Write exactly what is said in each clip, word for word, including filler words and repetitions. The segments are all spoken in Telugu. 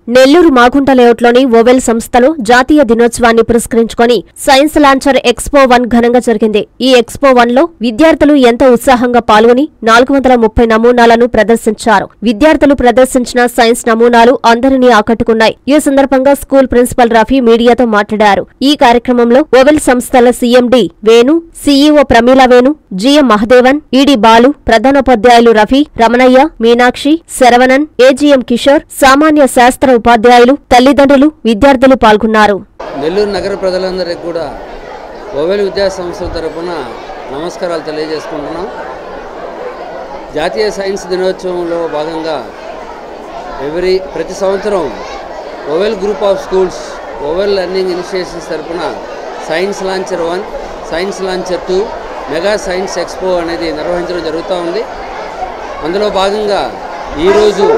నెల్లూరు మాగుంట లేఅవుట్లోని ఓవెల్ సంస్థలో జాతీయ దినోత్సవాన్ని పురస్కరించుకొని సైన్స్ లాంచర్ ఎక్స్పో వన్ ఘనంగా జరిగింది. ఈ ఎక్స్పో వన్ లో విద్యార్థులు ఎంతో ఉత్సాహంగా పాల్గొని నాలుగు వందల ముప్పై నమూనాలను ప్రదర్శించారు. విద్యార్థులు ప్రదర్శించిన సైన్స్ నమూనాలు అందరినీ ఆకట్టుకున్నాయి. ఈ సందర్భంగా స్కూల్ ప్రిన్సిపల్ రఫీ మీడియాతో మాట్లాడారు. ఈ కార్యక్రమంలో ఓవెల్ సంస్థల CMD Venu, CEO Pramila Venu, GM Mahadevan, ED Balu, ప్రధానోపాధ్యాయులు రఫీ, రమణయ్య, మీనాక్షి, శరవణన్, ఏజీఎం కిషోర్, సామాన్య శాస్త్ర ఉపాధ్యాయులు, తల్లిదండ్రులు, విద్యార్థులు పాల్గొన్నారు. నెల్లూరు నగర ప్రజలందరికీ కూడా ఓవెల్ విద్యా సంస్థల తరపున నమస్కారాలు తెలియజేసుకుంటున్నాం. జాతీయ సైన్స్ దినోత్సవంలో భాగంగా ఎవరి ప్రతి సంవత్సరం Oval group of schools Oval learning initiations తరపున science launcher one, science launcher two, mega science expo అనేది నిర్వహించడం జరుగుతూ ఉంది. అందులో భాగంగా ఈరోజు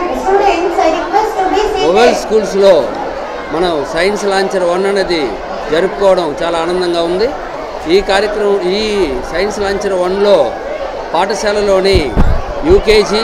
ఓవెల్ స్కూల్స్లో మనం సైన్స్ లాంచర్ వన్ అనేది జరుపుకోవడం చాలా ఆనందంగా ఉంది. ఈ కార్యక్రమం ఈ సైన్స్ లాంచర్ వన్లో పాఠశాలలోని UKG,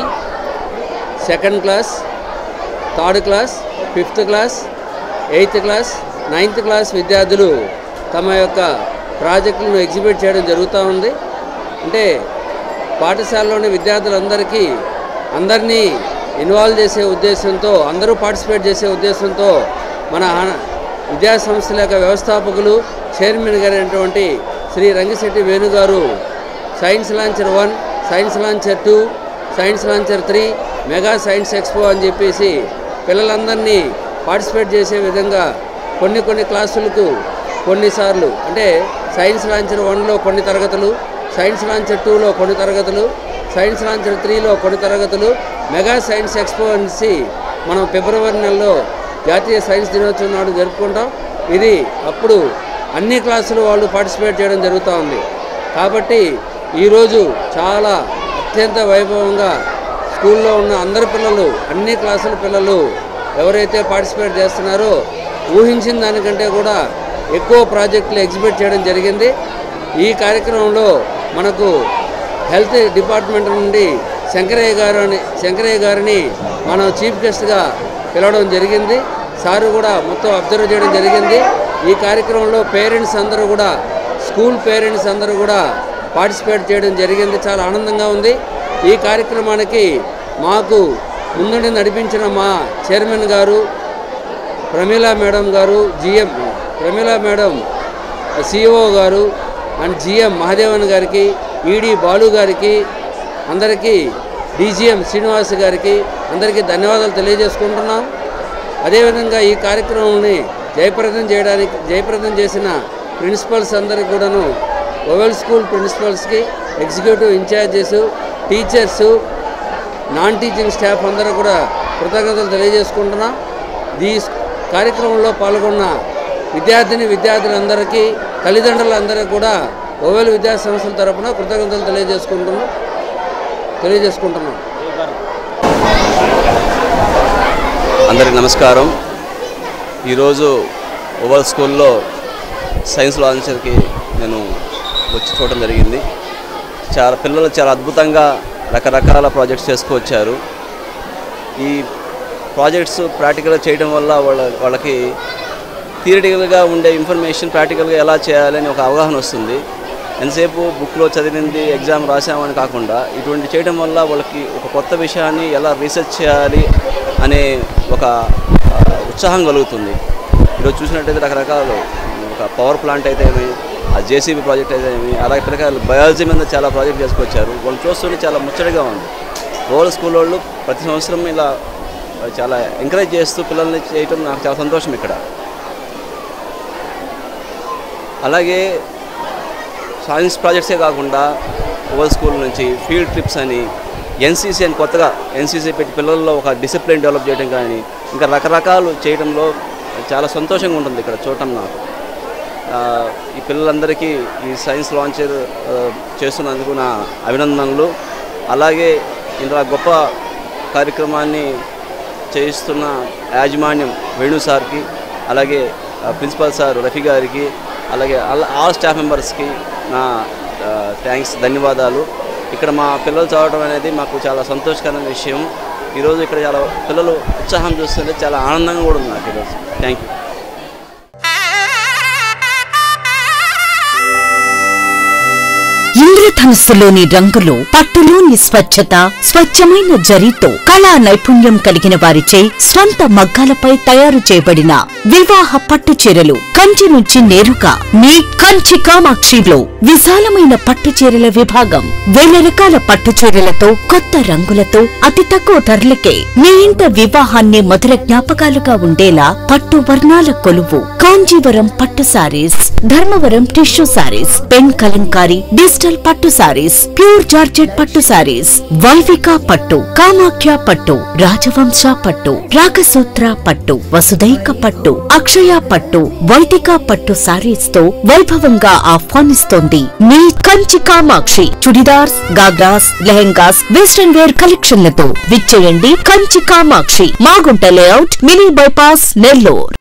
second class, third class, fifth class, eighth class, ninth class విద్యార్థులు తమ యొక్క ప్రాజెక్టులను ఎగ్జిబిట్ చేయడం జరుగుతూ ఉంది. అంటే పాఠశాలలోని విద్యార్థులందరికీ అందరినీ ఇన్వాల్వ్ చేసే ఉద్దేశంతో, అందరూ పార్టిసిపేట్ చేసే ఉద్దేశంతో మన విద్యా సంస్థల యొక్క వ్యవస్థాపకులు, చైర్మన్ గారైనటువంటి శ్రీ రంగిశెట్టి వేణుగారు science launcher one, science launcher two, science launcher three, mega science expo అని చెప్పేసి పిల్లలందరినీ పార్టిసిపేట్ చేసే విధంగా కొన్ని కొన్ని క్లాసులకు కొన్నిసార్లు అంటే సైన్స్ లాంచర్ వన్లో కొన్ని తరగతులు, సైన్స్ లాంచర్ టూలో కొన్ని తరగతులు, సైన్స్ లాంచర్ త్రీలో కొన్ని తరగతులు, మెగా సైన్స్ ఎక్స్పో అనేసి మనం ఫిబ్రవరి నెలలో జాతీయ సైన్స్ దినోత్సవం నాడు జరుపుకుంటాం. ఇది అప్పుడు అన్ని క్లాసులు వాళ్ళు పార్టిసిపేట్ చేయడం జరుగుతూ ఉంది. కాబట్టి ఈరోజు చాలా అత్యంత వైభవంగా స్కూల్లో ఉన్న అందరి పిల్లలు, అన్ని క్లాసుల పిల్లలు ఎవరైతే పార్టిసిపేట్ చేస్తున్నారో ఊహించిన దానికంటే కూడా ఎక్కువ ప్రాజెక్టులు ఎగ్జిబిట్ చేయడం జరిగింది. ఈ కార్యక్రమంలో మనకు హెల్త్ డిపార్ట్మెంట్ నుండి శంకరయ్య గారు అని శంకరయ్య గారిని మనం చీఫ్ గెస్ట్గా పిలవడం జరిగింది. సారు కూడా మొత్తం అబ్జర్వ్ చేయడం జరిగింది. ఈ కార్యక్రమంలో పేరెంట్స్ అందరూ కూడా, స్కూల్ పేరెంట్స్ అందరూ కూడా పార్టిసిపేట్ చేయడం జరిగింది. చాలా ఆనందంగా ఉంది. ఈ కార్యక్రమానికి మాకు ముందుండి నడిపించిన మా చైర్మన్ గారు ప్రమీల మేడం గారు, జిఎం ప్రమీల మేడం, సిఇఓ గారు అండ్ జిఎం మహదేవన్ గారికి, ఈడీ బాలు గారికి, అందరికీ డీజీఎం శ్రీనివాస్ గారికి అందరికీ ధన్యవాదాలు తెలియజేసుకుంటున్నాం. అదేవిధంగా ఈ కార్యక్రమాన్ని జయప్రదం చేయడానికి జయప్రదం చేసిన ప్రిన్సిపల్స్ అందరికీ కూడాను, ఓవెల్ స్కూల్ ప్రిన్సిపల్స్కి, executive incharges, teachers, non teaching staff అందరూ కూడా కృతజ్ఞతలు తెలియజేసుకుంటున్నాం. ఈ కార్యక్రమంలో పాల్గొన్న విద్యార్థిని విద్యార్థులందరికీ, తల్లిదండ్రులందరికీ కూడా ఓవెల్ విద్యా సంస్థల తరపున కృతజ్ఞతలు తెలియజేసుకుంటున్నాం తెలియజేసుకుంటున్నాం అందరికీ నమస్కారం. ఈరోజు ఓవెల్ స్కూల్లో సైన్స్ లాంచర్కి నేను వచ్చి చూడడం జరిగింది. చాలా పిల్లలు చాలా అద్భుతంగా రకరకాల ప్రాజెక్ట్స్ చేసుకొచ్చారు. ఈ ప్రాజెక్ట్స్ ప్రాక్టికల్గా చేయడం వల్ల వాళ్ళ వాళ్ళకి థియరిటికల్గా ఉండే ఇన్ఫర్మేషన్ ప్రాక్టికల్గా ఎలా చేయాలని ఒక అవగాహన వస్తుంది. ఎంతసేపు బుక్లో చదివింది ఎగ్జామ్ రాసామని కాకుండా ఇటువంటి చేయడం వల్ల వాళ్ళకి ఒక కొత్త విషయాన్ని ఎలా రీసెర్చ్ చేయాలి అనే ఒక ఉత్సాహం కలుగుతుంది. ఈరోజు చూసినట్టయితే రకరకాలు ఒక పవర్ ప్లాంట్ అయితే ఏమి, ఆ జేసీబీ ప్రాజెక్ట్ అయితే ఏమి, అలాగే రకరకాల బయాలజీ మీద చాలా ప్రాజెక్ట్ చేసుకొచ్చారు. వాళ్ళు చూస్తుంటే చాలా ముచ్చటగా ఉంది. ఓవెల్ స్కూల్ వాళ్ళు ప్రతి సంవత్సరం ఇలా చాలా ఎంకరేజ్ చేస్తూ పిల్లల్ని చేయటం నాకు చాలా సంతోషం ఇక్కడ. అలాగే సైన్స్ ప్రాజెక్ట్సే కాకుండా ఓవెల్ స్కూల్ నుంచి ఫీల్డ్ ట్రిప్స్ అని, ఎన్సీసీ అని కొత్తగా ఎన్సీసీ పెట్టి పిల్లల్లో ఒక డిసిప్లిన్ డెవలప్ చేయడం కానీ ఇంకా రకరకాలు చేయడంలో చాలా సంతోషంగా ఉంటుంది ఇక్కడ చూడటం నాకు. ఈ పిల్లలందరికీ ఈ సైన్స్ లాంచర్ చేస్తున్నందుకు నా అభినందనలు. అలాగే ఇంత గొప్ప కార్యక్రమాన్ని చేయిస్తున్న యాజమాన్యం వేణు సార్కి, అలాగే ప్రిన్సిపల్ సార్ రఫీ గారికి, అలాగే ఆల్ స్టాఫ్ మెంబర్స్కి నా థ్యాంక్స్, ధన్యవాదాలు. ఇక్కడ మా పిల్లలు చదవడం అనేది మాకు చాలా సంతోషకరమైన విషయం. ఈరోజు ఇక్కడ చాలా పిల్లలు ఉత్సాహం చూస్తుంటే చాలా ఆనందంగా కూడా ఉంది నాకు ఈరోజు. Thank you. ఇంద్రధనుస్సులోని రంగులు, పట్టులోని స్వచ్ఛత, స్వచ్ఛమైన జరీతో కళా నైపుణ్యం కలిగిన వారిచే స్వంత మగ్గాలపై తయారు చేయబడిన వివాహ పట్టు చీరలు కంచి నుంచి నేరుగా మీ కంచి కామాక్షిలో విశాలమైన పట్టు చీరల విభాగం. వేల రకాల పట్టు చీరలతో, కొత్త రంగులతో, అతి తక్కువ ధరలకే మీ ఇంట వివాహాన్ని మధుర జ్ఞాపకాలుగా ఉండేలా పట్టు వర్ణాల కొలువు కాంజీవరం పట్టు sarees, Dharmavaram tissue sarees, pen Kalamkari, digital పట్టు సారీస్, ప్యూర్ జార్జెట్ పట్టు సారీస్, వైవిక పట్టు, కామాఖ్య పట్టు, రాజవంశ పట్టు, రాగసూత్ర పట్టు, వసుదైక పట్టు, అక్షయ పట్టు, వైదిక పట్టు సారీస్ తో వైభవంగా ఆహ్వానిస్తోంది మీ కంచి కామాక్షి. చుడిదార్స్, గాగ్రాస్, లెహెంగాస్, వెస్టర్న్ వేర్ కలెక్షన్లతో విచ్చేయండి Kanchi Kamakshi, Magunta layout, mini bypass, Nellore.